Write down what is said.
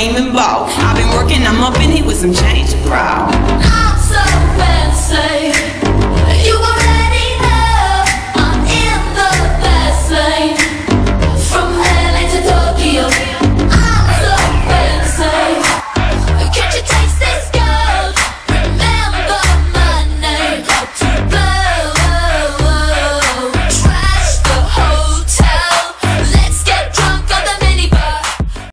came and bought. I've been working, I'm up in here with some change to proud.